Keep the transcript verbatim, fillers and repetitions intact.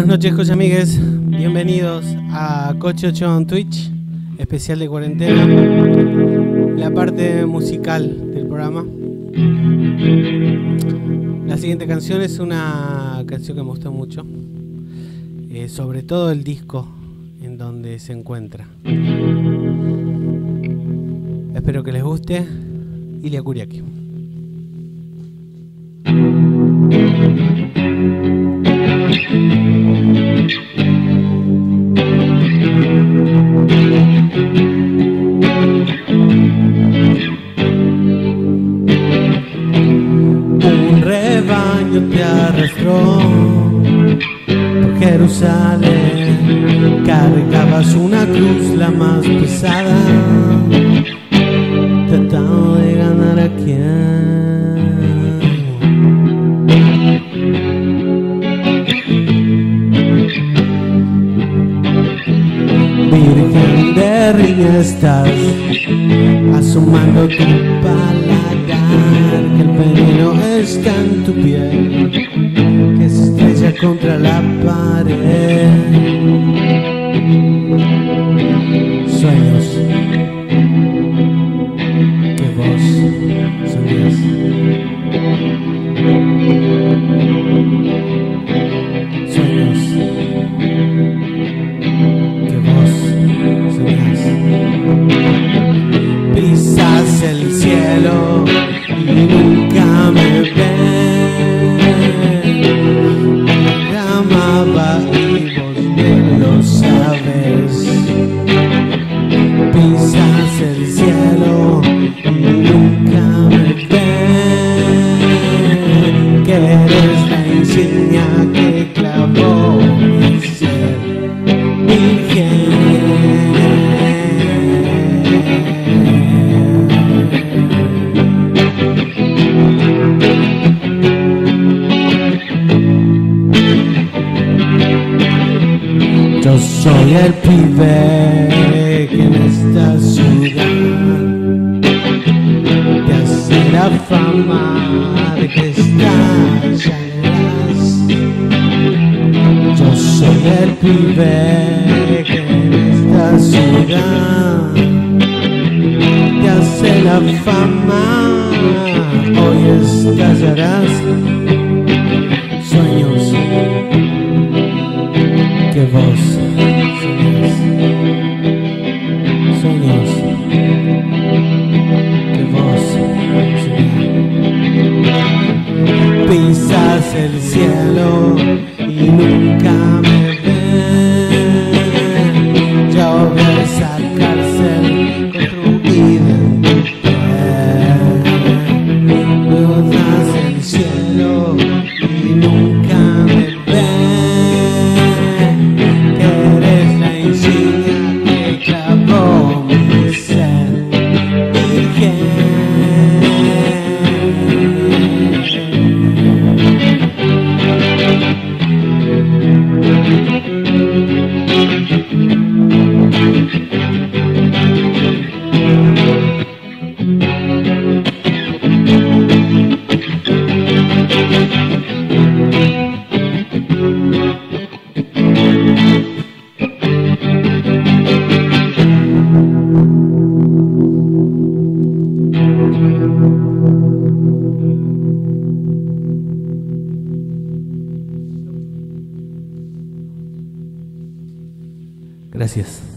Buenas noches, coche amigues. Bienvenidos a Coche ocho en Twitch, especial de cuarentena. La parte musical del programa. La siguiente canción es una canción que me gustó mucho, eh, sobre todo el disco en donde se encuentra. Espero que les guste. Ilia Kuriaki. Un rebaño te arrastró por Jerusalén, cargabas una cruz, la más pesada, tratando de ganar a quién. Virgen de riña estás, asomando tu paladar, que el veneno está en tu piel, que se estrella contra la pared. Sueños que vos soñás. Sueños que vos soñás. Pisas el cielo y nunca me ves. Me amaba y vos bien lo sabes. Pisas el cielo y nunca me ves. Que eres la insignia que clavó mi ser. Virgen. Yo soy el pibe que en esta ciudad te hace la fama de que estallarás. Yo soy el pibe que en esta ciudad te hace la fama, hoy estallarás. Sueños que vos soñás. Sueños que vos soñás. Pisas el cielo y nunca me ves. Ya voy a esa cárcel con tu identidad. Cruzas el cielo y nunca me ves. Que eres la insignia que clavó mi ser. Virgen. Gracias.